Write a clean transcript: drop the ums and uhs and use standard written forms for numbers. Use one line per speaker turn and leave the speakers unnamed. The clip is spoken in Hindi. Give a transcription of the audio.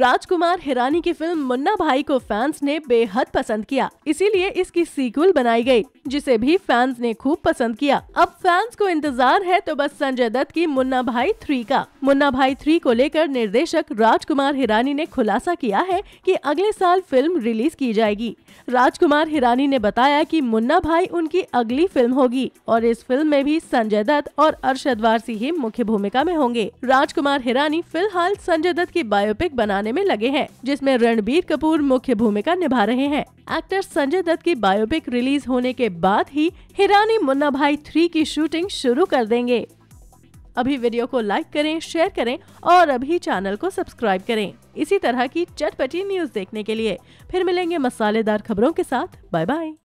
राजकुमार हिरानी की फिल्म मुन्ना भाई को फैंस ने बेहद पसंद किया, इसीलिए इसकी सीक्वल बनाई गई, जिसे भी फैंस ने खूब पसंद किया। अब फैंस को इंतजार है तो बस संजय दत्त की मुन्ना भाई 3 का। मुन्ना भाई 3 को लेकर निर्देशक राजकुमार हिरानी ने खुलासा किया है कि अगले साल फिल्म रिलीज की जाएगी। राजकुमार हिरानी ने बताया कि मुन्ना भाई उनकी अगली फिल्म होगी और इस फिल्म में भी संजय दत्त और अरशद वारसी ही मुख्य भूमिका में होंगे। राजकुमार हिरानी फिलहाल संजय दत्त की बायोपिक बनाने में लगे हैं, जिसमें रणबीर कपूर मुख्य भूमिका निभा रहे हैं। एक्टर संजय दत्त की बायोपिक रिलीज होने के बाद ही हिरानी मुन्ना भाई 3 की शूटिंग शुरू कर देंगे। अभी वीडियो को लाइक करें, शेयर करें और अभी चैनल को सब्सक्राइब करें इसी तरह की चटपटी न्यूज देखने के लिए। फिर मिलेंगे मसालेदार खबरों के साथ। Bye bye.